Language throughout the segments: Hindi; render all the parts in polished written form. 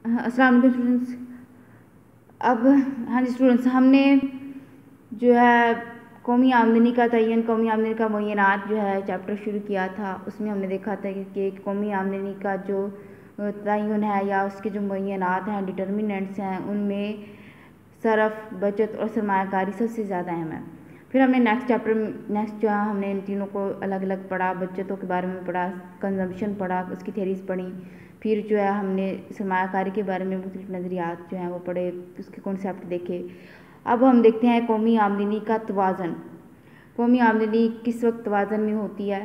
अस्सलाम वालेकुम स्टूडेंट्स। अब हाँ जी स्टूडेंट्स, हमने जो है कौमी आमदनी का तयन, कौमी आमदनी का मुय्यनात जो है चैप्टर शुरू किया था। उसमें हमने देखा था कि कौमी आमदनी का जो तयन है या उसके जो मुय्यनात हैं, डिटर्मिनेंट्स हैं, उनमें सरफ, बचत और सरमायाकारी सबसे ज़्यादा अहम है। फिर हमने नेक्स्ट जो है हमने इन तीनों को अलग अलग पढ़ा, बचतों के बारे में पढ़ा, कंजम्पशन पढ़ा, उसकी थेरीज पढ़ी। फिर जो है हमने सरमायाकारी के बारे में मुख्तलिफ नज़रियात जो हैं वो पढ़े, उसके कॉन्सेप्ट देखे। अब हम देखते हैं कौमी आमदनी का तवाज़न। कौमी आमदनी किस वक्त तवाज़न में होती है?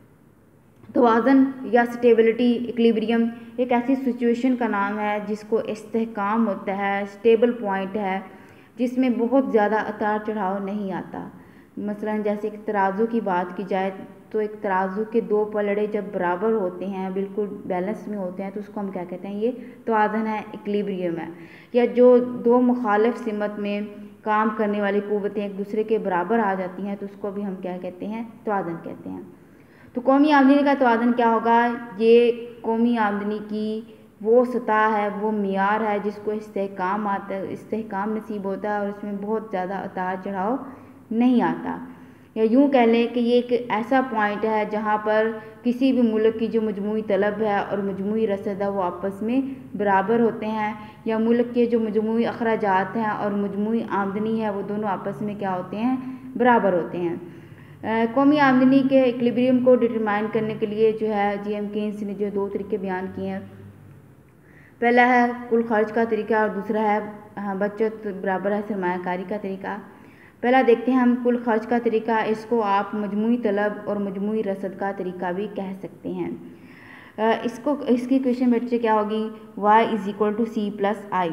तवाज़न या स्टेबिलिटी, इक्विलिब्रियम एक ऐसी सिचुएशन का नाम है जिसको इस्तेहकाम होता है, स्टेबल पॉइंट है, जिसमें बहुत ज़्यादा उतार चढ़ाव नहीं आता। मसलन जैसे एक तराजू की बात की जाए तो एक तराजू के दो पलड़े जब बराबर होते हैं, बिल्कुल बैलेंस में होते हैं, तो उसको हम क्या कहते हैं? ये तवाज़न है, इक्विलिब्रियम है। या जो दो मुखालिफ सिमत में काम करने वाली कुव्वतें एक दूसरे के बराबर आ जाती हैं, तो उसको भी हम क्या कहते हैं? तवाज़न कहते हैं। तो कौमी आमदनी का तवाज़न क्या होगा? ये कौमी आमदनी की वो सतह है, वो मियार है जिसको इस्तेहकाम आता है, इस्तेहकाम नसीब होता है और इसमें बहुत ज़्यादा उतार चढ़ाव नहीं आता। या यूँ कह लें कि ये एक ऐसा पॉइंट है जहाँ पर किसी भी मुल्क की जो मजमूई तलब है और मजमूई रसद है वो आपस में बराबर होते हैं, या मुल्क के जो मजमूई अखराजात हैं और मजमूई आमदनी है वो दोनों आपस में क्या होते हैं? बराबर होते हैं। कौमी आमदनी के इक्विलिब्रियम को डिटरमाइन करने के लिए जो है जी.एम. केन्स ने जो दो तरीके बयान किए हैं। पहला है कुल खर्च का तरीका और दूसरा है बचत बराबर है सरमायाकारी का तरीका। पहला देखते हैं हम कुल खर्च का तरीका। इसको आप मजमूई तलब और मजमूई रसद का तरीका भी कह सकते हैं। इसकी क्वेश्चन बच्चे क्या होगी? y = c+i।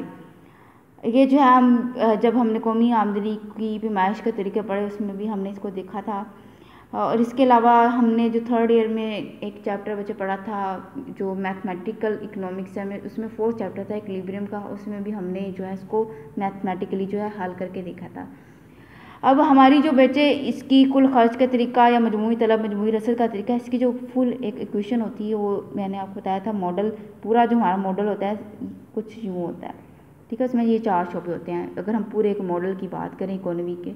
ये जो है हम जब हमने कौमी आमदनी की पैमाइश के तरीके पढ़े उसमें भी हमने इसको देखा था। और इसके अलावा हमने जो थर्ड ईयर में एक चैप्टर बच्चे पढ़ा था जो मैथमेटिकल इकोनॉमिक्स है, उसमें फोर्थ चैप्टर था इक्विलिब्रियम का, उसमें भी हमने जो है इसको मैथमेटिकली जो है हल करके देखा था। अब हमारी जो बच्चे इसकी कुल खर्च का तरीका या मजमूई तलब मजमूई रसद का तरीका, इसकी जो फुल एक इक्वेशन होती है वो मैंने आपको बताया था। मॉडल पूरा जो हमारा मॉडल होता है कुछ यूँ होता है, ठीक है। उसमें ये 4 शोबे होते हैं। अगर हम पूरे एक मॉडल की बात करें इकोनॉमी के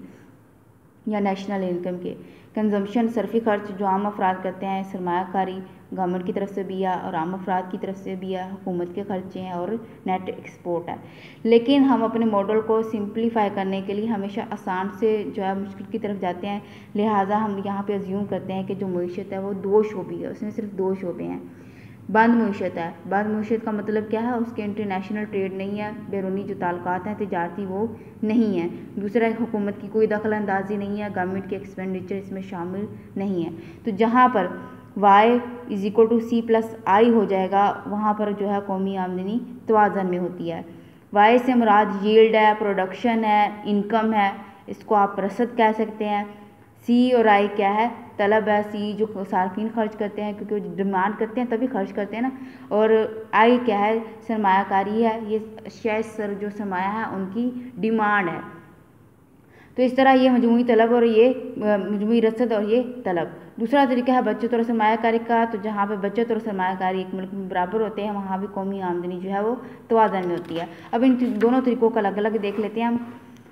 या नेशनल इनकम के, कंजम्पशन सरफी खर्च जो आम अफराद करते हैं, सरमायाकारी गवर्नमेंट की तरफ से भी है और आम अफराद की तरफ से भी है, हुकूमत के खर्चे हैं, और नेट एक्सपोर्ट है। लेकिन हम अपने मॉडल को सिंप्लीफाई करने के लिए हमेशा आसान से जो है मुश्किल की तरफ जाते हैं। लिहाजा हम यहाँ पे अज्यूम करते हैं कि जो मईशत है वो 2 शोबी है, उसमें सिर्फ 2 शोबे हैं। बंद मईशत है। बंद मईशत का मतलब क्या है? उसके इंटरनेशनल ट्रेड नहीं है, बैरूनी जो ताल्लुकात हैं तिजारती वो नहीं है। दूसरा, हुकूमत की कोई दखल अंदाजी नहीं है, गवर्नमेंट के एक्सपेंडिचर इसमें शामिल नहीं है। तो जहाँ पर y = c+i हो जाएगा वहाँ पर जो है कौमी आमदनी तवाज़न में होती है। y से मुराद यील्ड है, प्रोडक्शन है, इनकम है, इसको आप रसद कह सकते हैं। c और i क्या है? तलब है। c जो सार्फिन खर्च करते हैं क्योंकि वो डिमांड करते हैं तभी खर्च करते हैं ना, और i क्या है? सरमायाकारी है। ये शेयर सर जो सरमाया है उनकी डिमांड है। तो इस तरह ये मजमूई तलब और ये मजमूई रसद और ये तलब। दूसरा तरीका है बचत और सरमायाकारी का। तो जहाँ पे बचत और सरमायाकारी एक मुल्क में बराबर होते हैं वहाँ भी कौमी आमदनी जो है वो तवाज़न में होती है। अब इन दोनों तरीकों का अलग अलग देख लेते हैं हम,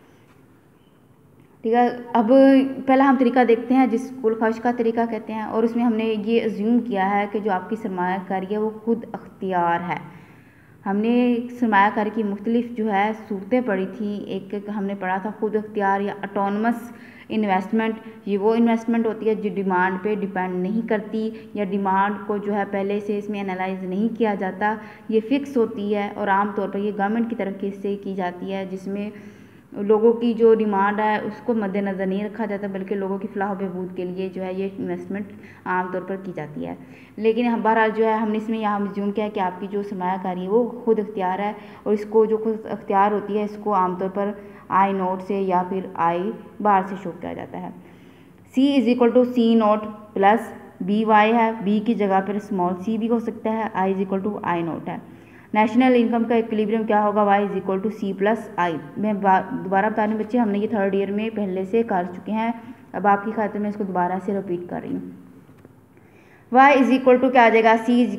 ठीक है। अब पहला हम तरीका देखते हैं जिस कुल खर्च का तरीका कहते हैं, और उसमें हमने ये अज्यूम किया है कि जो आपकी सरमायाकारी है वो खुद अख्तियार है। हमने सरमायाकारी की मुख्तलिफ जो है सूरतें पढ़ी थी। एक हमने पढ़ा था खुद अख्तियार या ऑटोनमस इन्वेस्टमेंट। ये वो इन्वेस्टमेंट होती है जो डिमांड पे डिपेंड नहीं करती, या डिमांड को जो है पहले से इसमें एनालाइज नहीं किया जाता, ये फिक्स होती है और आमतौर पर ये गवर्नमेंट की तरफ से की जाती है, जिसमें लोगों की जो डिमांड है उसको मद्देनज़र नहीं रखा जाता बल्कि लोगों की फलाह बहबूद के लिए जो है ये इन्वेस्टमेंट आमतौर पर की जाती है। लेकिन हम बहरहाल जो है हमने इसमें यहाँ मज़ूम किया है कि आपकी जो सरमायाकारी है वो खुद अख्तियार है, और इसको जो खुद अख्तियार होती है इसको आमतौर पर आई नोट से या फिर आई बार से शो किया जाता है। c = c0 + by है। b की जगह पर स्मॉल c भी हो सकता है। i = i0 है। नेशनल इनकम का इक्विलिब्रियम क्या होगा? y = c+i। मैं दोबारा बता रही हूँ बच्चे, हमने ये थर्ड ईयर में पहले से कर चुके हैं, अब आपकी खातिर मैं इसको दोबारा से रिपीट कर रही हूँ। y = क्या आ जाएगा?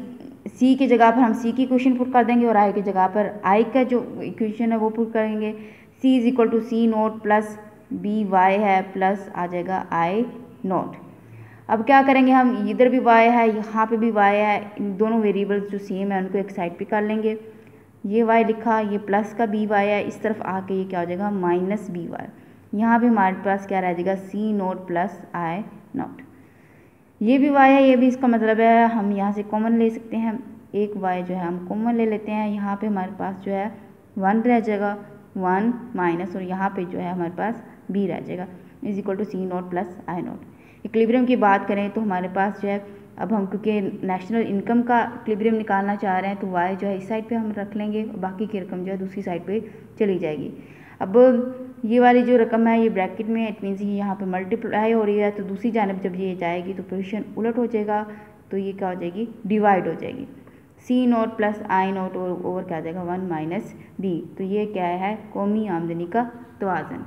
सी की जगह पर हम सी की इक्वेशन पुट कर देंगे और आई की जगह पर आई का जो इक्वेशन है वो पुट करेंगे। C is equal to C naught plus B Y है प्लस आ जाएगा आई नोट। अब क्या करेंगे हम, इधर भी y है यहाँ पे भी y है, इन दोनों वेरिएबल्स जो सेम है उनको एक साइड पे कर लेंगे। ये y लिखा, ये प्लस का बी वाई है, इस तरफ आके ये क्या हो जाएगा माइनस बी वाई। यहाँ पे हमारे पास क्या रह जाएगा C naught plus I naught. ये भी y है, ये भी, इसका मतलब है हम यहाँ से कॉमन ले सकते हैं, एक y जो है हम कॉमन ले लेते हैं। यहाँ पे हमारे पास जो है 1 रह जाएगा, 1 माइनस, और यहाँ पे जो है हमारे पास b रह जाएगा is equal to C naught plus I naught. Equilibrium की बात करें तो हमारे पास जो है, अब हम क्योंकि नेशनल इनकम का इक्विलिब्रियम निकालना चाह रहे हैं तो y जो है इस साइड पे हम रख लेंगे और बाकी की रकम जो है दूसरी साइड पे चली जाएगी। अब ये वाली जो रकम है ये ब्रैकेट में, इट मीन्स ये यहाँ पे मल्टीप्लाई हो रही है, तो दूसरी जानब जब ये जाएगी तो पोजीशन उलट हो जाएगा, तो ये क्या हो जाएगी डिवाइड हो जाएगी। C naught plus I naught और ओवर क्या आ जाएगा 1 माइनस बी। तो ये क्या है कौमी आमदनी का तवाज़ुन।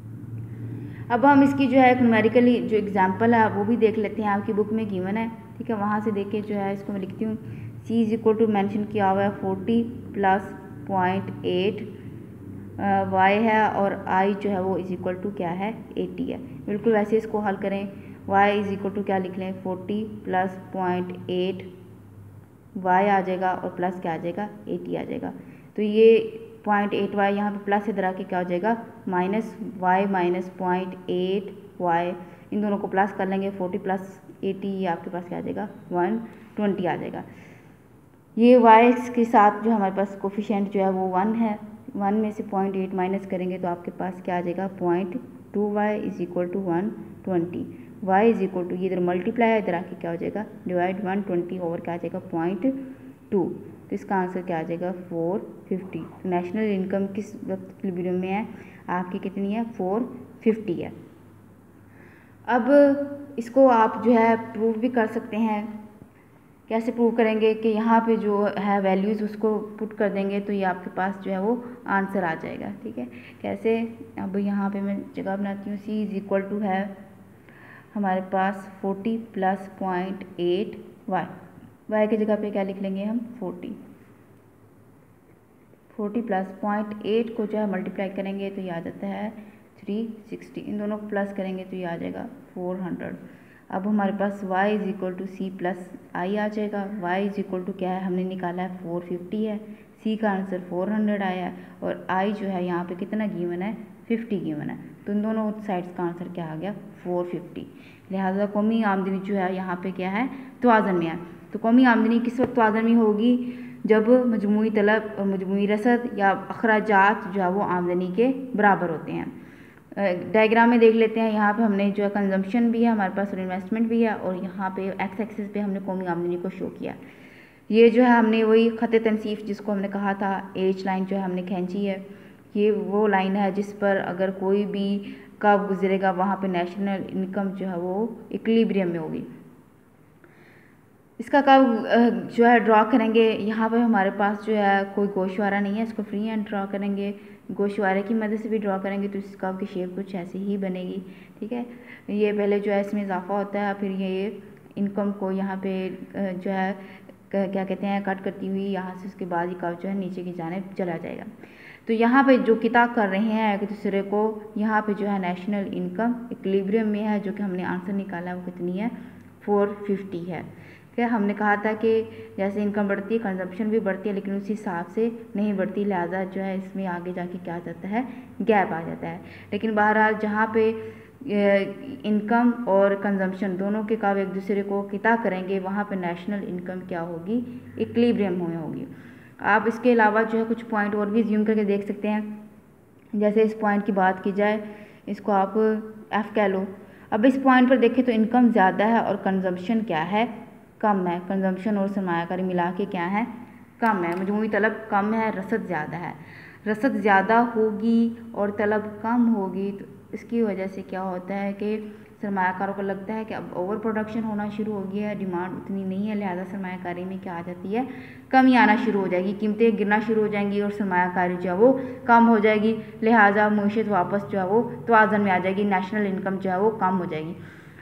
अब हम इसकी जो है न्यूमेरिकली जो एग्जांपल है वो भी देख लेते हैं, आपकी बुक में गिवन है, ठीक है, वहाँ से देख के जो है इसको मैं लिखती हूँ। C is equal to mention किया हुआ है 40 प्लस 0.8 वाई है, और आई जो है वो इज इक्वल टू क्या है 80 है। बिल्कुल वैसे इसको हल करें, वाई इज इक्वल टू क्या लिख लें 40 प्लस 0.8 वाई आ जाएगा और प्लस क्या आ जाएगा 80 आ जाएगा। तो ये 0.8 वाई यहाँ पे प्लस इधर आके क्या हो जाएगा माइनस वाई माइनस 0.8 वाई, इन दोनों को प्लस कर लेंगे 40 प्लस 80, ये आपके पास क्या आ जाएगा 120 आ जाएगा। ये वाई के साथ जो हमारे पास कोफिशिएंट जो है वो 1 है, 1 में से 0.8 माइनस करेंगे तो आपके पास क्या आ जाएगा 0.2 Y is equal to 120। Y is equal to ये इधर मल्टीप्लाई है, इधर आके क्या हो जाएगा डिवाइड 120 ओवर क्या आ जाएगा 0.2, तो इसका आंसर क्या आ जाएगा 450। नेशनल इनकम किस वक्त इक्विलिब्रियम में है आपकी कितनी है 450 है। अब इसको आप जो है प्रूव भी कर सकते हैं। कैसे प्रूव करेंगे कि यहाँ पे जो है वैल्यूज़ उसको पुट कर देंगे तो ये आपके पास जो है वो आंसर आ जाएगा, ठीक है। कैसे, अब यहाँ पे मैं जगह बनाती हूँ। सी इज इक्वल टू है हमारे पास 40 प्लस 0.8 वाई, वाई की जगह पे क्या लिख लेंगे हम 40 प्लस 0.8 को जो है मल्टीप्लाई करेंगे तो ये आ जाता है 360, इन दोनों को प्लस करेंगे तो ये आ जाएगा 400। अब हमारे पास y is equal to C plus I आ जाएगा। y इज इक्वल टू क्या है हमने निकाला है 450 है, c का आंसर 400 आया है, और i जो है यहाँ पे कितना गिवन है 50 गिवन है, तो इन दोनों साइड्स का आंसर क्या आ गया 450। लिहाजा कौमी आमदनी जो है यहाँ पे क्या है तवाज़ुन में है। तो कौमी आमदनी किस वक्त तवाज़ुन में होगी, जब मजमूई तलब और मजमूई रसद या अखराजात जो है वो आमदनी के बराबर होते हैं। डायग्राम में देख लेते हैं, यहाँ पे हमने जो है कंजम्पशन भी है हमारे पास और इन्वेस्टमेंट भी है, और यहाँ पे एक्स एक्सिस पे हमने कौमी आमदनी को शो किया। ये जो है हमने वही ख़त तनसीफ जिसको हमने कहा था एच लाइन जो है हमने खींची है, ये वो लाइन है जिस पर अगर कोई भी कब गुजरेगा वहाँ पे नेशनल इनकम जो है वो इक्विलिब्रियम में होगी। इसका कब जो है ड्रॉ करेंगे, यहाँ पे हमारे पास जो है कोई गोशवारा नहीं है, इसको फ्री हैंड ड्रॉ करेंगे। गोशवारे की मदद से भी ड्रॉ करेंगे तो इस कर्व की शेप कुछ ऐसी ही बनेगी, ठीक है। ये पहले जो है इसमें इजाफा होता है, फिर ये इनकम को यहाँ पे जो है क्या कहते हैं कट करती हुई यहाँ से उसके बाद ये कर्व जो है नीचे की जानिब चला जाएगा। तो यहाँ पे जो किताब कर रहे हैं एक दूसरे को, यहाँ पे जो है नेशनल इनकम इक्विलिब्रियम में है, जो कि हमने आंसर निकाला है वो कितनी है 450 है। क्या हमने कहा था कि जैसे इनकम बढ़ती है कंजम्पशन भी बढ़ती है, लेकिन उसी हिसाब से नहीं बढ़ती, लिहाजा जो है इसमें आगे जाके क्या आ जाता है गैप आ जाता है। लेकिन बहरहाल जहाँ पे इनकम और कंजम्पशन दोनों के कर्व एक दूसरे को किता करेंगे वहाँ पे नेशनल इनकम क्या होगी इक्विलिब्रियम में होगी। आप इसके अलावा जो है कुछ पॉइंट और भी ज़ूम करके देख सकते हैं। जैसे इस पॉइंट की बात की जाए, इसको आप F कह लो। अब इस पॉइंट पर देखें तो इनकम ज़्यादा है और कंजम्पशन क्या है कम है। कंजम्पशन और सरमायाकारी मिला के क्या है कम है। मजमूई तलब कम है, रसद ज़्यादा है। रसद ज़्यादा होगी और तलब कम होगी तो इसकी वजह से क्या होता है कि सरमायाकारों को लगता है कि अब ओवर प्रोडक्शन होना शुरू हो गया है, डिमांड उतनी नहीं है, लिहाजा सरमायाकारी में क्या आ जाती है कमी आना शुरू हो जाएगी, कीमतें गिरना शुरू हो जाएंगी और सरमायाकारी जो है वो कम हो जाएगी। लिहाजा मईशत वापस जो है वो तवाज़ुन में आ जाएगी, नेशनल इनकम जो है वो कम हो जाएगी।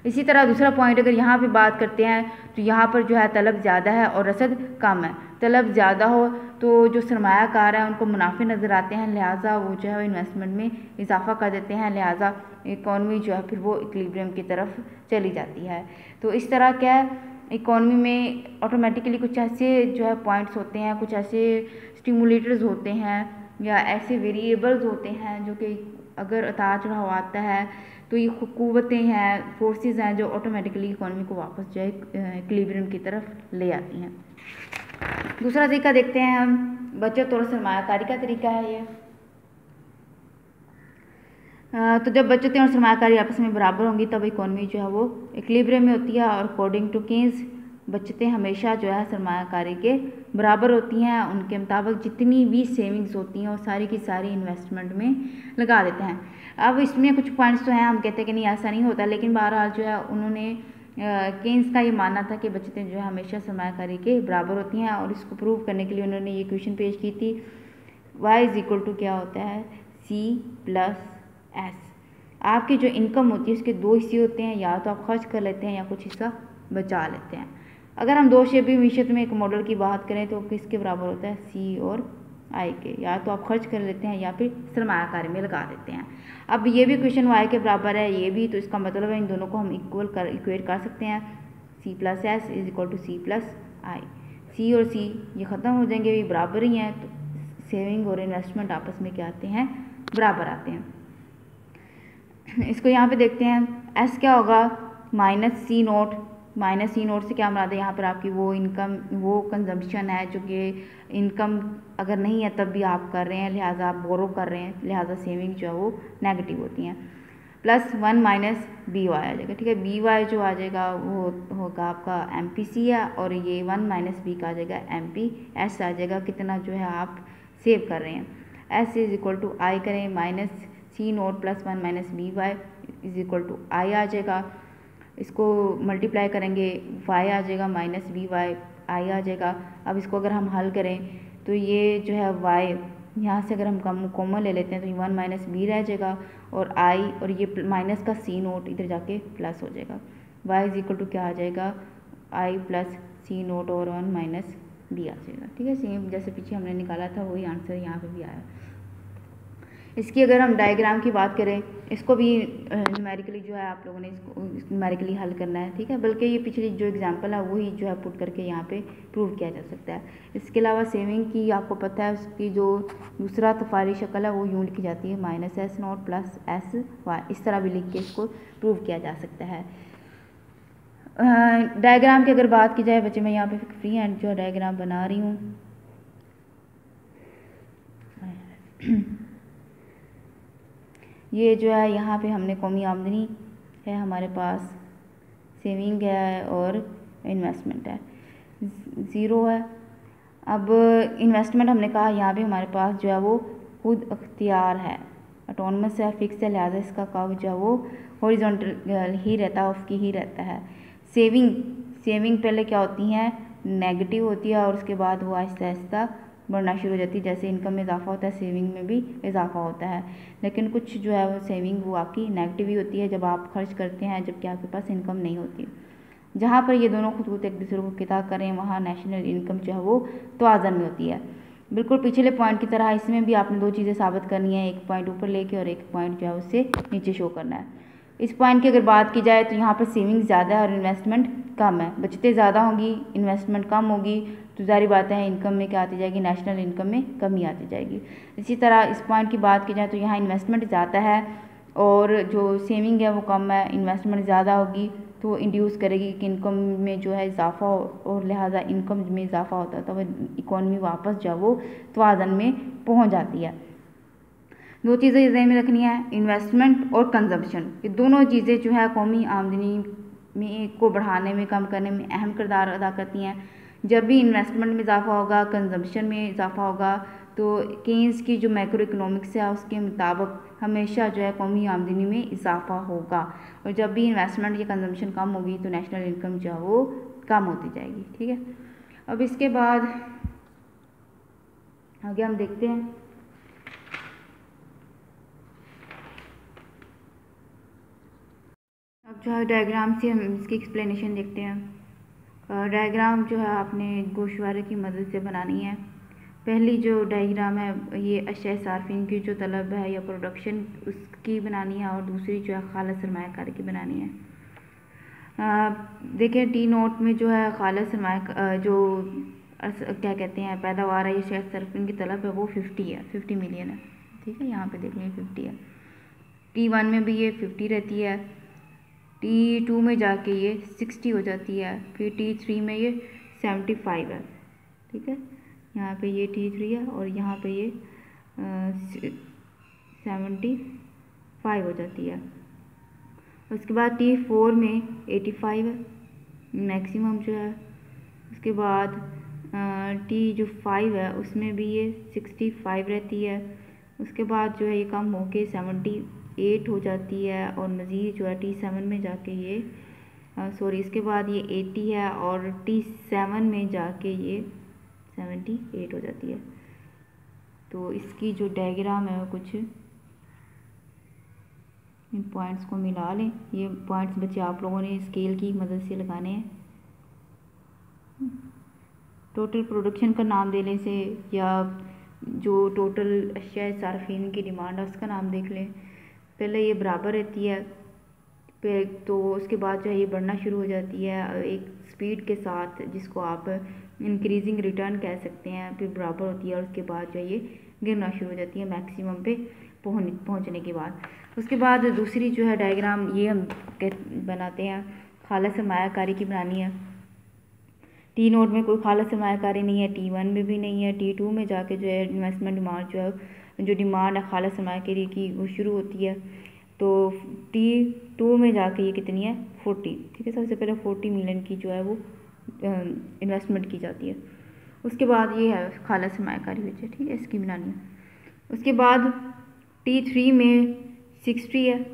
इसी तरह दूसरा पॉइंट अगर यहाँ पे बात करते हैं तो यहाँ पर जो है तलब ज़्यादा है और रसद कम है। तलब ज़्यादा हो तो जो सरमायाकार है उनको मुनाफे नज़र आते हैं, लिहाजा वो जो है इन्वेस्टमेंट में इजाफा कर देते हैं, लिहाजा इकॉनमी जो है फिर वो इक्विलिब्रियम की तरफ चली जाती है। तो इस तरह क्या है, इकॉनमी में ऑटोमेटिकली कुछ ऐसे जो है पॉइंट्स होते हैं, कुछ ऐसे स्टिमुलेटर्स होते हैं या ऐसे वेरिएबल्स होते हैं जो कि अगर उतार चढ़ाव आता है तो ये क़ुव्वतें हैं, फोर्सेस हैं जो ऑटोमेटिकली इकॉनमी को वापस जो है इक्विलिब्रियम की तरफ ले आती हैं। दूसरा तरीका देखते हैं हम, बचत और सरमायाकारी का तरीका है ये। तो जब बचतें और सरमायाकारी आपस में बराबर होंगी तब इकॉनमी जो है वो इक्विलिब्रियम में होती है, और अकॉर्डिंग टू केन्स बचतें हमेशा जो है सरमायाकारी के बराबर होती हैं। उनके मुताबिक जितनी भी सेविंग्स होती हैं वो सारी की सारी इन्वेस्टमेंट में लगा देते हैं। अब इसमें कुछ पॉइंट्स तो हैं, हम कहते हैं कि नहीं ऐसा नहीं होता, लेकिन बहरहाल जो है उन्होंने केन्स का ये मानना था कि बचतें जो है हमेशा सरमायाकारी के बराबर होती हैं, और इसको प्रूव करने के लिए उन्होंने ये क्वेश्चन पेश की थी, y इज इक्वल टू क्या होता है C प्लस S। आपकी जो इनकम होती है उसके दो हिस्से होते हैं, या तो आप खर्च कर लेते हैं या कुछ हिस्सा बचा लेते हैं। अगर हम दो शेबी मिश्रित में एक मॉडल की बात करें तो किसके बराबर होता है, C और I के, या तो आप खर्च कर लेते हैं या फिर सरमायाकारी में लगा देते हैं। अब ये भी क्वेश्चन y के बराबर है, ये भी, तो इसका मतलब है इन दोनों को हम इक्वेट कर सकते हैं। C plus S is equal to C plus I. C और C ये ख़त्म हो जाएंगे, ये बराबर ही हैं, तो सेविंग और इन्वेस्टमेंट आपस में क्या आते हैं, बराबर आते हैं। इसको यहाँ पे देखते हैं, S क्या होगा, minus C naught. Minus C naught से क्या मुराद है, यहाँ पर आपकी वो इनकम, वो कंजम्पशन है जो कि इनकम अगर नहीं है तब भी आप कर रहे हैं, लिहाजा आप बोरो कर रहे हैं, लिहाजा सेविंग जो है वो नेगेटिव होती हैं। प्लस 1 माइनस BY आ जाएगा, ठीक है। BY जो आ जाएगा वो होगा आपका MPC है, और ये 1 माइनस B का आ जाएगा MPS आ जाएगा, कितना जो है आप सेव कर रहे हैं। S is equal to I करें, minus C naught plus 1 minus BY is equal to I आ जाएगा। इसको मल्टीप्लाई करेंगे, y आ जाएगा माइनस BY, I आ जाएगा। अब इसको अगर हम हल करें तो ये जो है y यहाँ से अगर हम कॉमन ले लेते हैं तो ये 1 माइनस B रह जाएगा, और I और ये माइनस का C नोट इधर जाके प्लस हो जाएगा। y इज इक्वल टू क्या आ जाएगा, I प्लस C नोट और 1 माइनस B आ जाएगा, ठीक है। सेम जैसे पीछे हमने निकाला था वही आंसर यहाँ पे भी आया। इसकी अगर हम डायग्राम की बात करें, इसको भी न्यूमेरिकली जो है आप लोगों ने इसको न्यूमेरिकली हल करना है, ठीक है। बल्कि ये पिछली जो एग्जांपल है वही जो है पुट करके यहाँ पे प्रूव किया जा सकता है। इसके अलावा सेविंग की आपको पता है उसकी जो दूसरा तफारी शक्ल है वो यूँ लिखी जाती है, minus S naught plus SY, इस तरह भी लिख के इसको प्रूव किया जा सकता है। डायग्राम की अगर बात की जाए बच्चे, मैं यहाँ पे फ्री हैंड जो है डायग्राम बना रही हूँ। ये जो है यहाँ पे हमने कौमी आमदनी है हमारे पास, सेविंग है और इन्वेस्टमेंट है, ज़ीरो है। अब इन्वेस्टमेंट हमने कहा यहाँ पे हमारे पास जो है वो खुद अख्तियार है, ऑटोनमस है, फिक्स है, लिहाजा इसका कर्व जो है वो हॉरिजॉन्टल ही रहता है, ऑफ की ही रहता है। सेविंग पहले क्या होती हैं, नेगेटिव होती है, और उसके बाद वो आहिस्ता आहिस्ता बढ़ना शुरू हो जाती है। जैसे इनकम में इजाफा होता है सेविंग में भी इजाफा होता है, लेकिन कुछ जो है वो सेविंग वो आपकी नेगेटिव ही होती है जब आप खर्च करते हैं, जबकि आपके पास इनकम नहीं होती। जहाँ पर ये दोनों खुद एक दूसरे को किता करें वहाँ नेशनल इनकम जो है वो तवाज़न में होती है। बिल्कुल पिछले पॉइंट की तरह इसमें भी आपने दो चीज़ें साबित करनी है, एक पॉइंट ऊपर लेके और एक पॉइंट जो है उससे नीचे शो करना है। इस पॉइंट की अगर बात की जाए तो यहाँ पर सेविंग ज़्यादा है और इन्वेस्टमेंट कम है। बचतें ज़्यादा होंगी, इन्वेस्टमेंट कम होगी, तो जारी बात है इनकम में क्या आती जाएगी, नेशनल इनकम में कमी आती जाएगी। इसी तरह इस पॉइंट की बात की जाए तो यहाँ इन्वेस्टमेंट ज़्यादा है और जो सेविंग है वो कम है। इन्वेस्टमेंट ज़्यादा होगी तो इंड्यूस करेगी कि इनकम में जो है इजाफा हो, और लिहाजा इनकम में इजाफा होता है तो इकॉनमी वापस जो है वो तवाज़न में पहुँच जाती है। दो चीज़ें ज़हन में रखनी है, इन्वेस्टमेंट और कंजम्पशन, ये दोनों चीज़ें जो है कौमी आमदनी में को बढ़ाने में, कम करने में अहम किरदार अदा करती हैं। जब भी इन्वेस्टमेंट में इजाफा होगा, कंजम्पशन में इजाफा होगा, तो केन्स की जो मैक्रो इकोनॉमिक्स है उसके मुताबिक हमेशा जो है कौमी आमदनी में इजाफा होगा, और जब भी इन्वेस्टमेंट या कंजम्पशन कम होगी तो नेशनल इनकम जो है वो कम होती जाएगी, ठीक है। अब इसके बाद आगे हम देखते हैं, अब जो है डायग्राम से हम इसकी एक्सप्लेनेशन देखते हैं। डायग्राम जो है आपने गोशवारे की मदद से बनानी है। पहली जो डायग्राम है ये अशय सार्फिन की जो तलब है या प्रोडक्शन उसकी बनानी है, और दूसरी जो है खालिस सरमायाकारी की बनानी है। देखें टी नोट में जो है खालिस सरमाया जो क्या कहते हैं पैदावार है ये अशय सार्फिन की तलब है वो 50 है, 50 मिलियन है। ठीक है, यहाँ पे देख लें 50 है। T1 में भी ये 50 रहती है, T2 में जाके ये 60 हो जाती है, फिर T3 में ये 75 है। ठीक है, यहाँ पे ये T3 है और यहाँ पे ये 75 हो जाती है। उसके बाद T4 में 85 है मैक्सिमम जो है। उसके बाद T जो 5 है उसमें भी ये 65 रहती है। उसके बाद जो है ये कम होके 78 हो जाती है, और मज़ीद जो है T7 में जाके ये इसके बाद ये 80 है, और T7 में जाके ये 78 हो जाती है। तो इसकी जो डायग्राम है वो कुछ इन पॉइंट्स को मिला लें। ये पॉइंट्स बच्चे आप लोगों ने स्केल की मदद से लगाने हैं। टोटल प्रोडक्शन का नाम देने से या जो टोटल अशिया सार्फिन की डिमांड है उसका नाम देख लें। पहले ये बराबर रहती है, तो उसके बाद जो है ये बढ़ना शुरू हो जाती है एक स्पीड के साथ, जिसको आप इंक्रीजिंग रिटर्न कह सकते हैं। फिर बराबर होती है और उसके बाद जो है ये गिरना शुरू हो जाती है मैक्सिमम पे पहुंचने के बाद। उसके बाद दूसरी जो है डायग्राम ये हम बनाते हैं, खालिस सरमायाकारी की बनानी है। टी नोट में कोई खालिस सरमायाकारी नहीं है, T1 में भी नहीं है। T2 में जाके जो है इन्वेस्टमेंट डिमांड जो डिमांड है खालिस सरमायाकारी की वो शुरू होती है। तो T2 में जाके ये कितनी है 40। ठीक है, सबसे पहले 40 मिलियन की जो है वो इन्वेस्टमेंट की जाती है। उसके बाद ये है खालिस सरमायाकारी बच्चे। ठीक है, इसकी बनानी है। उसके बाद T3 में 60 है,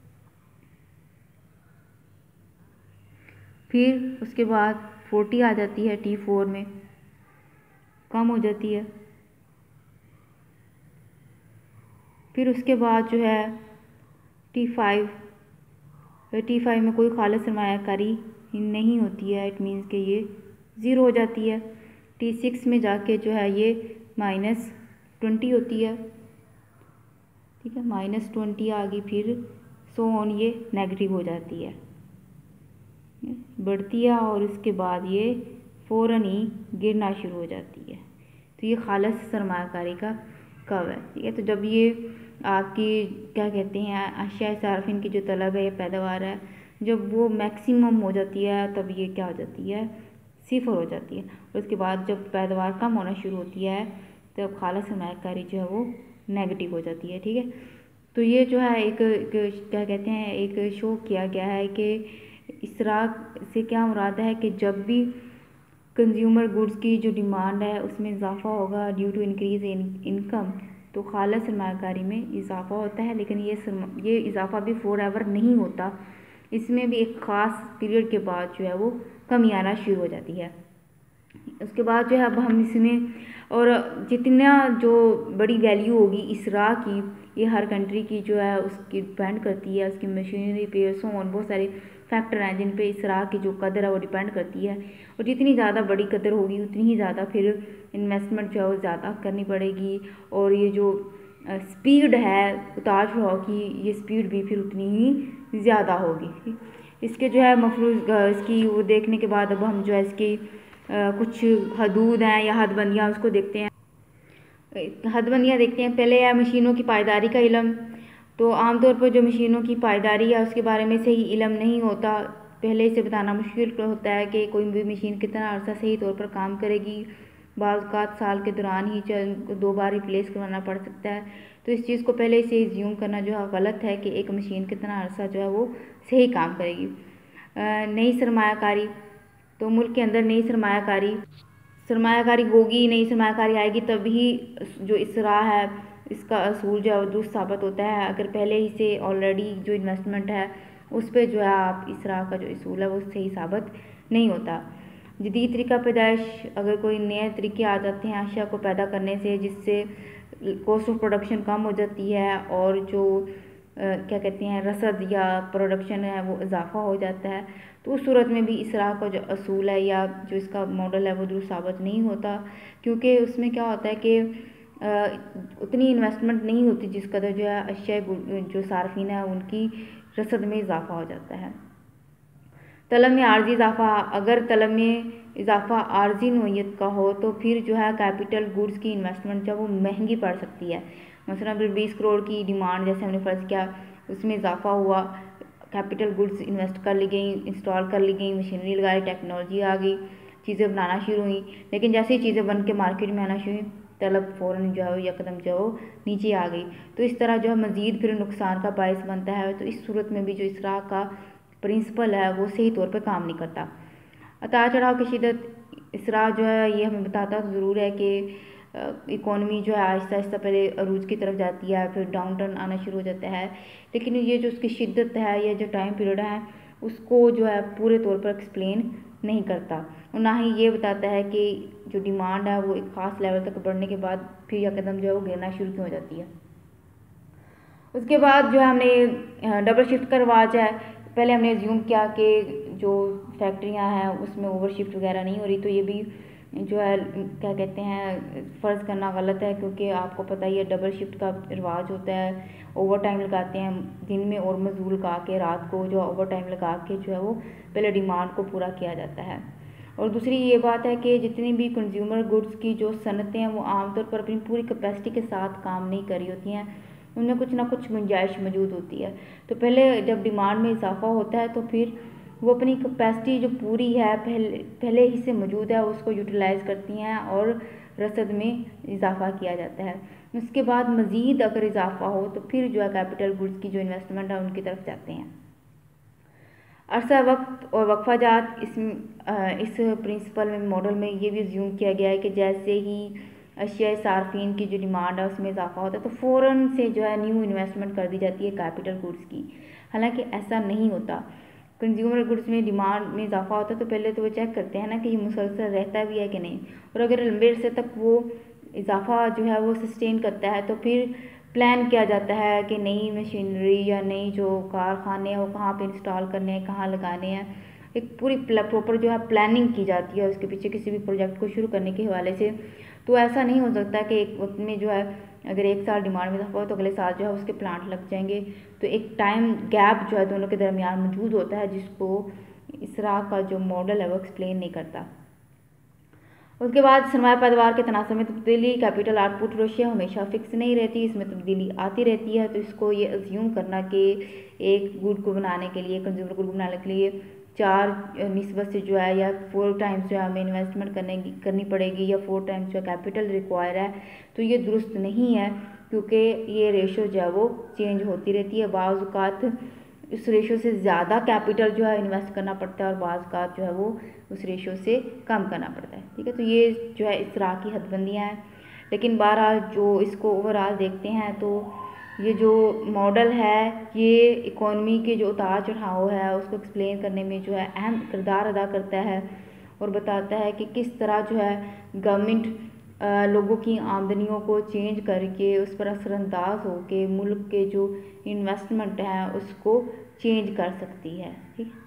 फिर उसके बाद 40 आ जाती है, T4 में कम हो जाती है। फिर उसके बाद जो है T5 में कोई खालिस सरमायाकारी नहीं होती है, इट मीन्स कि ये 0 हो जाती है। T6 में जाके जो है ये -20 होती है। ठीक है, -20 आ गई, फिर सो ऑन ये नेगेटिव हो जाती है, बढ़ती है, और उसके बाद ये फ़ौरन ही गिरना शुरू हो जाती है। तो ये खालिस सरमायाकारी का कर्व है। ठीक है, तो जब ये आपकी क्या कहते हैं अशिया सार्फिन की जो तलब है या पैदावार है, जब वो मैक्सिमम हो जाती है तब ये क्या हो जाती है 0 हो जाती है। और उसके बाद जब पैदावार कम होना शुरू होती है तब खालिस सरमायाकारी जो है वो नेगेटिव हो जाती है। ठीक है, तो ये जो है एक क्या कहते हैं एक शो किया गया है कि इसराक से क्या मुराद है कि जब भी कंज्यूमर गुड्स की जो डिमांड है उसमें इजाफा होगा due to increase in income, तो खालिस सरमायाकारी में इजाफा होता है। लेकिन ये इजाफा भी फॉरएवर नहीं होता, इसमें भी एक ख़ास पीरियड के बाद जो है वो कमी आना शुरू हो जाती है। उसके बाद जो है अब हम इसमें और जितना जो बड़ी वैल्यू होगी इसरा की, ये हर कंट्री की जो है उसकी डिपेंड करती है, उसकी मशीनरी पे सो ऑन बहुत सारे फैक्टर हैं जिन पे इसरा की जो कदर है वो डिपेंड करती है। और जितनी ज़्यादा बड़ी कदर होगी उतनी ही ज़्यादा फिर इन्वेस्टमेंट जो है वो ज़्यादा करनी पड़ेगी, और ये जो स्पीड है उतार चढ़ाव की ये स्पीड भी फिर उतनी ही ज़्यादा होगी। इसके जो है मफरूज़ इसकी वो देखने के बाद अब हम जो है इसकी कुछ हदूद हैं या हदबंदियाँ उसको देखते हैं। हदबंदियाँ देखते हैं। पहले है मशीनों की पायदारी का इल्म। तो आमतौर पर जो मशीनों की पायदारी है उसके बारे में सही इल्म नहीं होता, पहले से बताना मुश्किल होता है कि कोई भी मशीन कितना अर्सा सही तौर पर काम करेगी। बाज़ औक़ात साल के दौरान ही 2 बार रिप्लेस करवाना पड़ सकता है। तो इस चीज़ को पहले से ज़्यूम करना जो है गलत है कि एक मशीन कितना अर्सा जो है वो सही काम करेगी। नई सरमायाकारी, तो मुल्क के अंदर नई सरमायाकारी होगी, नई सरमायाकारी आएगी तभी जो इसरा है इसका असूल जो है दुरुस्त साबित होता है। अगर पहले ही से ऑलरेडी जो इन्वेस्टमेंट है उस पर जो है आप इसरा का जो असूल है वो सही साबित नहीं होता। जदीद तरीका पैदाइश, अगर कोई नए तरीके आ जाते हैं अशिया को पैदा करने से जिससे कॉस्ट ऑफ प्रोडक्शन कम हो जाती है और जो क्या कहते हैं रसद या प्रोडक्शन है वो इजाफा हो जाता है, तो उस सूरत में भी इसराफ का जो असूल है या जो इसका मॉडल है वो दुरुस्त साबित नहीं होता, क्योंकि उसमें क्या होता है कि उतनी इन्वेस्टमेंट नहीं होती जिस कदर जो है अशिया जो सार्फिन है उनकी रसद में इजाफा हो जाता है। तलब में आर्जी इजाफा, अगर तलब में इजाफा आर्जी नोयत का हो तो फिर जो है कैपिटल गुड्स की इन्वेस्टमेंट जो वो महंगी पड़ सकती है। मसलन फिर 20 करोड़ की डिमांड जैसे हमने फ़र्ज़ किया, उसमें इजाफा हुआ, कैपिटल गुड्स इन्वेस्ट कर ली गई, इंस्टॉल कर ली गई, मशीनरी लगाई, टेक्नोलॉजी आ गई, चीज़ें बनाना शुरू हुई, लेकिन जैसे ही चीज़ें बन के मार्केट में आना शुरू हुई तलब फ़ौरन जो है यकदम जो नीचे आ गई, तो इस तरह जो है मज़ीद फिर नुकसान का बायस बनता है। तो इस सूरत में भी जो इसराफ का प्रिंसिपल है वो सही तौर पे काम नहीं करता। उतार चढ़ाव की शिद्दत इसराफ जो है ये हमें बताता ज़रूर है कि इकॉनमी जो है आहिस्ता आहिस्ता पहले अरूज की तरफ जाती है, फिर डाउन टर्न आना शुरू हो जाता है, लेकिन ये जो उसकी शिद्दत है या जो टाइम पीरियड है उसको जो है पूरे तौर पर एक्सप्लेन नहीं करता, और ना ही ये बताता है कि जो डिमांड है वो एक ख़ास लेवल तक बढ़ने के बाद फिर यकदम जो है वो गिरना शुरू क्यों हो जाती है। उसके बाद जो है हमने डबल शिफ्ट का रिवाज है, पहले हमने एज्यूम किया कि जो फैक्ट्रियां हैं उसमें ओवर शिफ्ट वगैरह नहीं हो रही, तो ये भी जो है क्या कहते हैं फ़र्ज़ करना गलत है, क्योंकि आपको पता ही है डबल शिफ्ट का रिवाज होता है, ओवर टाइम लगाते हैं दिन में और मजदूर लगा के रात को जो ओवर टाइम लगा के जो है वो पहले डिमांड को पूरा किया जाता है। और दूसरी ये बात है कि जितनी भी कंज्यूमर गुड्स की जो सनतें हैं वो आमतौर पर अपनी पूरी कैपेसिटी के साथ काम नहीं कर रही होती हैं, उनमें कुछ ना कुछ गुंजाइश मौजूद होती है। तो पहले जब डिमांड में इजाफा होता है तो फिर वो अपनी कैपेसिटी जो पूरी है पहले ही से मौजूद है उसको यूटिलाइज़ करती हैं और रसद में इजाफा किया जाता है। उसके बाद मज़ीद अगर इजाफा हो तो फिर जो है कैपिटल गुड्स की जो इन्वेस्टमेंट है उनकी तरफ जाते हैं। अरसा वक्त और वक्फा जात इस प्रिंसिपल में मॉडल में ये भी अज्यूम किया गया है कि जैसे ही अशिया सार्फिन की जो डिमांड है उसमें इजाफा होता है तो फ़ौरन से जो है न्यू इन्वेस्टमेंट कर दी जाती है कैपिटल गुड्स की, हालांकि ऐसा नहीं होता। कंज्यूमर गुड्स में डिमांड में इजाफा होता है तो पहले तो वो चेक करते हैं ना कि ये मुसलसल रहता भी है कि नहीं, और अगर लंबे अरसे तक वो इजाफा जो है वो सस्टेन करता है तो फिर प्लान किया जाता है कि नई मशीनरी या नई जो कारखाने हैं वो कहाँ पे इंस्टॉल करने हैं, कहाँ लगाने हैं, एक पूरी प्रॉपर जो है प्लानिंग की जाती है उसके पीछे किसी भी प्रोजेक्ट को शुरू करने के हवाले से। तो ऐसा नहीं हो सकता कि एक वक्त में जो है अगर एक साल डिमांड में इजाफा हो तो अगले साल जो है उसके प्लांट लग जाएंगे, तो एक टाइम गैप जो है दोनों के दरमियान मौजूद होता है जिसको इसराफ का जो मॉडल है वो एक्सप्लेन नहीं करता। उसके बाद सरमाया पैदावार के तनासब में तब्दीली, कैपिटल आउटपुट रेशियो हमेशा फिक्स नहीं रहती, इसमें तब्दीली आती रहती है। तो इसको ये अज्यूम करना कि एक गुड को बनाने के लिए, कंज्यूमर गुड बनाने के लिए 4 निस्बत से जो है या 4 टाइम्स जो है हमें इन्वेस्टमेंट करनी पड़ेगी या 4 टाइम्स जो है कैपिटल रिक्वायर है, तो ये दुरुस्त नहीं है, क्योंकि ये रेशो जो है वो चेंज होती रहती है। बाज़ औक़ात इस रेशो से ज़्यादा कैपिटल जो है इन्वेस्ट करना पड़ता है और बाज़ औक़ात जो है वो उस रेशो से कम करना पड़ता है। ठीक है, तो ये जो है इस तरह की हदबंदियाँ हैं, लेकिन बहरहाल जो इसको ओवरऑल देखते हैं तो ये जो मॉडल है ये इकोनॉमी के जो उतार चढ़ाव है उसको एक्सप्लेन करने में जो है अहम किरदार अदा करता है और बताता है कि किस तरह जो है गवर्नमेंट लोगों की आमदनियों को चेंज करके उस पर असरअंदाज हो के मुल्क के जो इन्वेस्टमेंट है उसको चेंज कर सकती है। ठीक।